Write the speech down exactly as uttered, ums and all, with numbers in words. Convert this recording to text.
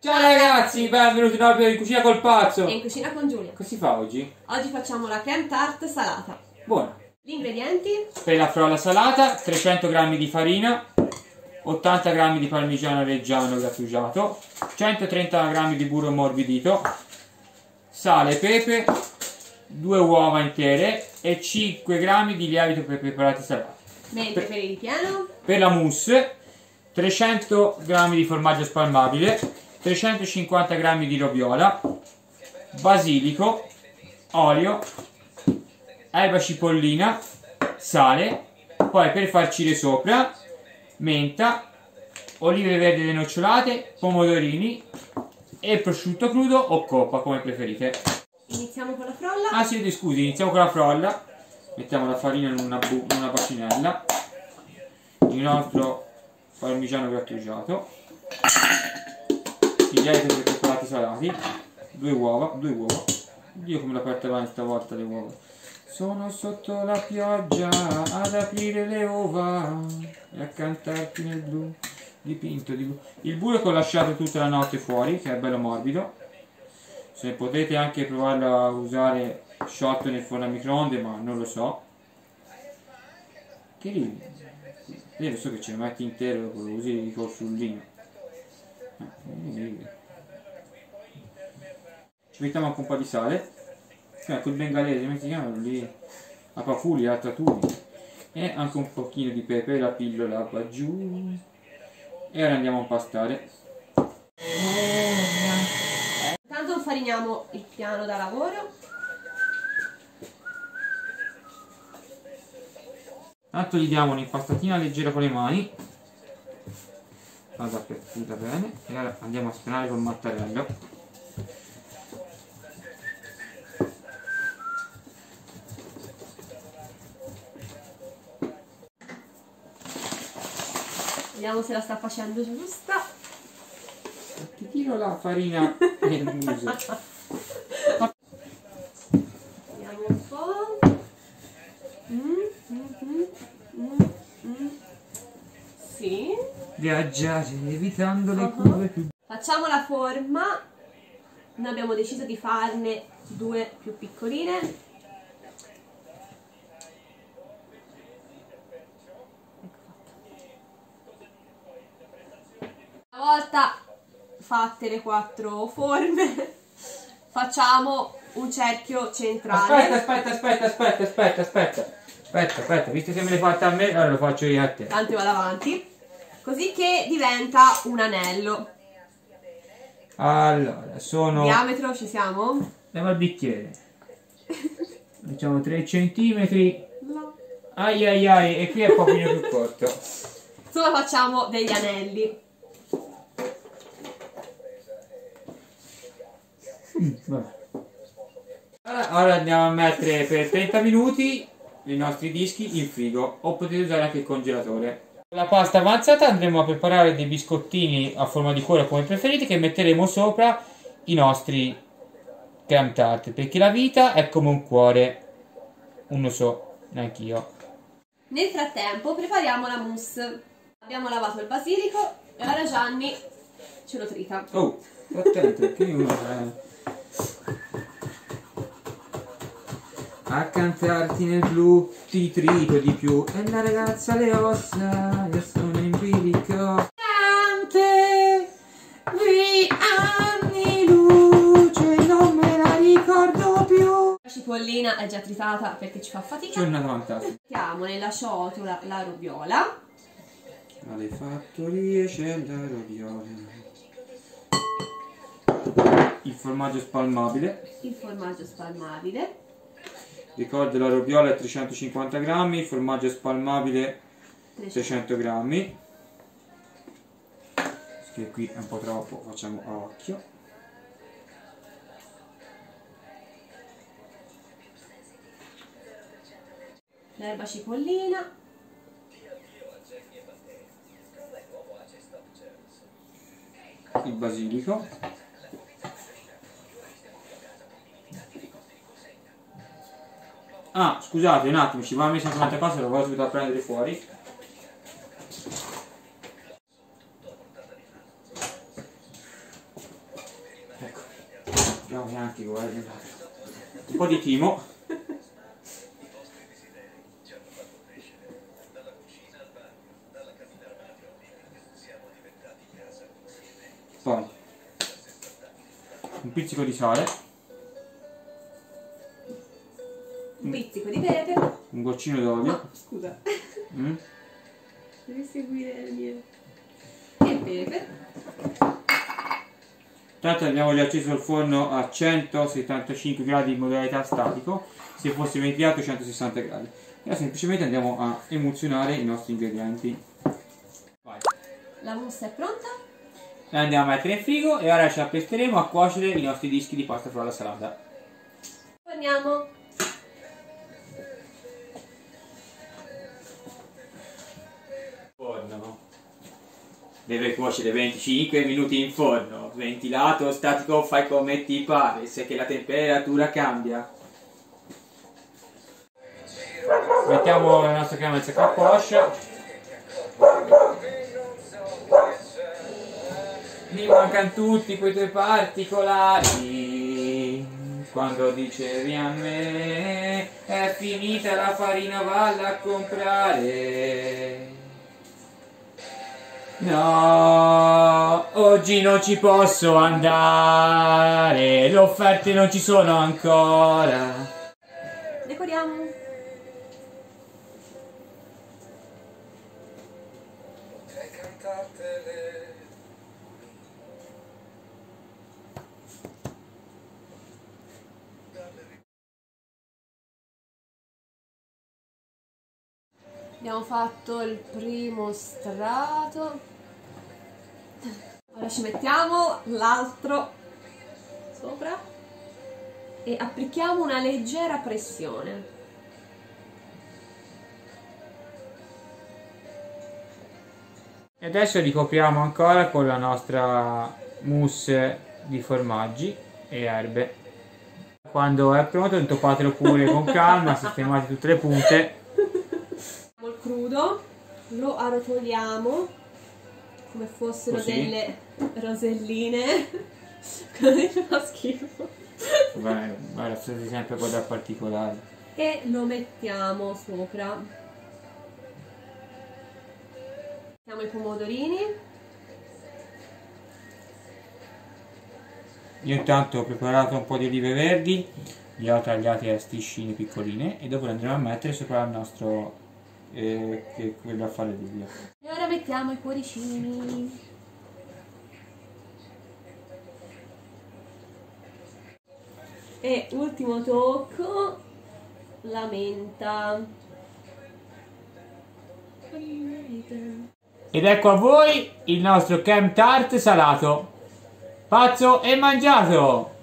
Ciao ragazzi, benvenuti in un nuovo video di Cucina col Pazzo. E in Cucina con Giulia. Cosa si fa oggi? Oggi facciamo la creme tart salata. Buona. Gli ingredienti: per la frolla salata, trecento grammi di farina, ottanta grammi di parmigiano reggiano grattugiato, centotrenta grammi di burro ammorbidito, sale e pepe, due uova intere e cinque grammi di lievito per preparati salati. Mentre per, per il ripieno, per la mousse, trecento grammi di formaggio spalmabile, trecentocinquanta grammi di roviola, basilico, olio, erba cipollina, sale, poi per farcire sopra menta, olive verdi denocciolate, pomodorini e prosciutto crudo o coppa come preferite. Iniziamo con la frolla. Ah sì, scusi, iniziamo con la frolla. Mettiamo la farina in una, in una bacinella, il nostro parmigiano grattugiato, il lievito per preparati salati, due uova, due uova. Dio come la parte avanti stavolta le uova. Sono sotto la pioggia ad aprire le uova e a cantarti nel blu, dipinto di blu. Il burro che ho lasciato tutta la notte fuori, che è bello morbido. Se potete anche provarlo a usare sciolto nel forno a microonde, ma non lo so. Che lì? Io lo so che ce lo metti intero, dopo lo usi col frullino. Ci mettiamo anche un po' di sale. Ecco il bengalese, come si chiamano lì? La papuli, la tatuli. E anche un pochino di pepe, la pillola qua giù. E ora andiamo a impastare. Intanto infariniamo il piano da lavoro. Tanto gli diamo un'impastatina leggera con le mani. Vado a piattita bene. E ora andiamo a spenare col mattarello. Vediamo se la sta facendo giusta. Ti tiro la farina nel muso. Vediamo un po'. Mm, mm, mm, mm, mm. Sì. Viaggiare evitando le Uh-huh. curve più. Facciamo la forma. Noi abbiamo deciso di farne due più piccoline. Una volta fatte le quattro forme, facciamo un cerchio centrale. Aspetta, aspetta, aspetta, aspetta, aspetta, aspetta. Aspetta, aspetta, visto che me l'hai fatta a me, allora lo faccio io a te. Tanto vado avanti. Così che diventa un anello. Allora, sono... Diametro ci siamo? Andiamo al bicchiere. Diciamo tre centimetri. No. Ai ai ai, e qui è un pochino più corto. Insomma facciamo degli anelli. Mm, vabbè. Allora, ora andiamo a mettere per trenta minuti i nostri dischi in frigo, o potete usare anche il congelatore. La pasta avanzata andremo a preparare dei biscottini a forma di cuore come preferite, che metteremo sopra i nostri creme tart, perché la vita è come un cuore, non lo so neanch'io. Nel frattempo prepariamo la mousse. Abbiamo lavato il basilico e ora Gianni ce lo trita. Oh, attento, perché io... Eh. A cantarti nel blu ti trito di più. E la ragazza le ossa, io sono in bilico. Tante vi anni luce, non me la ricordo più. La cipollina è già tritata perché ci fa fatica. Giornata fantastica. Mettiamo nella ciotola la roviola. Alle fattorie c'è la roviola. Il formaggio spalmabile. Il formaggio spalmabile. Ricordo la roviola è trecentocinquanta grammi, il formaggio spalmabile trecento grammi. Che qui è un po' troppo, facciamo a occhio. L'erba cipollina. Il basilico. Ah, scusate un attimo, ci va messa tante cose, lo vado subito a prendere fuori. piove anche, guarda. Un po' di timo. Poi un pizzico di sale, un pizzico di pepe, un goccino d'olio. no, scusa, mm. devi seguire le mie, e pepe. Tanto abbiamo già acceso il forno a centosettantacinque gradi in modalità statico, se fosse ventilato centosessanta gradi. E ora semplicemente andiamo a emulsionare i nostri ingredienti. Vai. La mousse è pronta. La andiamo a mettere in frigo e ora ci appresteremo a cuocere i nostri dischi di pasta frolla salata. Torniamo. Forno deve cuocere venticinque minuti in forno, ventilato, statico, fai come ti pare, se che la temperatura cambia. Mettiamo la nostra crema di a poche. Mi mancano tutti quei tuoi particolari. Quando dicevi a me è finita la farina, valla a comprare. No, oggi non ci posso andare, le offerte non ci sono ancora. Decoriamo. Abbiamo fatto il primo strato, ora ci mettiamo l'altro sopra e applichiamo una leggera pressione. E adesso ricopriamo ancora con la nostra mousse di formaggi e erbe. Quando è pronto intoppatelo pure con calma, sistemate tutte le punte. Il crudo lo arrotoliamo come fossero Così. delle roselline. Così fa schifo. Beh, guarda, siete sempre cose particolari. E lo mettiamo sopra. Mettiamo i pomodorini. Io intanto ho preparato un po' di olive verdi, li ho tagliati a striscine piccoline e dopo le andremo a mettere sopra il nostro eh, che quello a fare l'olio. E ora mettiamo i cuoricini. E ultimo tocco, la menta. Ed ecco a voi il nostro Chem Tart salato, pazzo e mangiato!